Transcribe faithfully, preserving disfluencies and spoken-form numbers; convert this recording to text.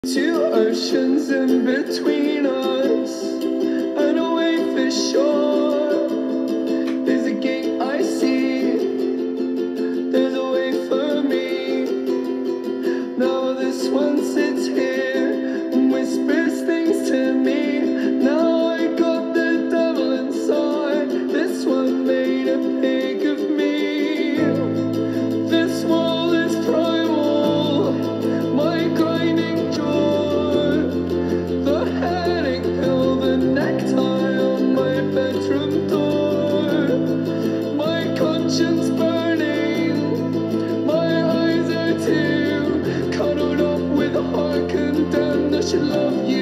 Two oceans in between us, and away for shore. There's a gate I see, there's a way for me. Now this one sits here and whispers things to me. Now I got the devil inside. This one made a pig of me. This wall is primal, my grinding jaw, the headache pill, the necktie on my bedroom door, my conscience burning, my eyes are too cuddled up with a heart condemned. I should love you.